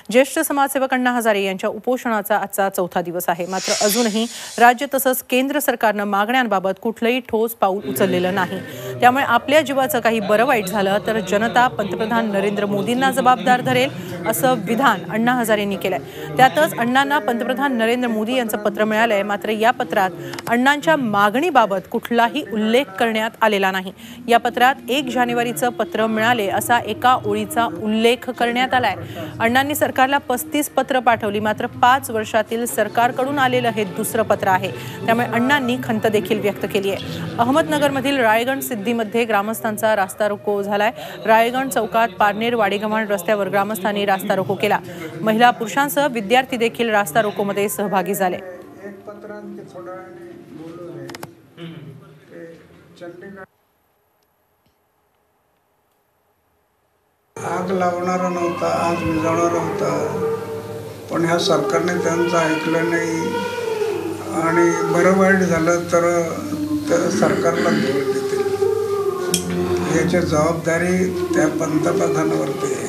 ज्येष्ठ समाजसेवक अण्णा हजारे यांच्या उपोषणाचा आजचा चौथा दिवस आहे। मात्र अजूनही राज्य तसंच केंद्र सरकारनं मागण्यांबाबत कुठलंही ठोस पाऊल उचललेलं नाही। त्यामुळे आपल्या जीवाचं काही बरं वाईट झालं तर जनता पंतप्रधान नरेंद्र मोदींना जबाबदार धरेल असं विधान अण्णा हजारेंनी केलंय। त्यातच अण्णांना पंतप्रधान नरेंद्र मोदी यांचं पत्र मिळालंय। मात्र या पत्रात अण्णांच्या मागणीबाबत कुठलाही उल्लेख करण्यात आलेला नाही। या पत्रात 1 जानेवारीचं पत्र मिळाले असा एका ओळीचा उल्लेख करण्यात आलाय। अण्णांनी सरकारला 35 पत्र पाठवली, मात्र 5 वर्षातील सरकारकडून आलेलं हे दुसरं पत्र आहे। त्यामुळे अण्णांनी खंत देखील व्यक्त केली आहे। अहमदनगरमधील रायगण सिद्धीमध्ये ग्रामस्थांचा रास्ता रोको झालाय। रायगण चौकात पारनेर वाडेगव्हाण रस्त्यावर ग्रामस्थांनी रास्ता रोको केला। महिला पुरुषांसह विद्यार्थी देखील रास्ता रोकोमध्ये सहभागी झाले। आग लावणारा नव्हता, आग विझवणारा होता, पण ह्या सरकारने त्यांचं ऐकलं नाही आणि बरं वाईट झालं तर सरकारला दोष देतील। याची जबाबदारी त्या पंतप्रधानावरती आहे।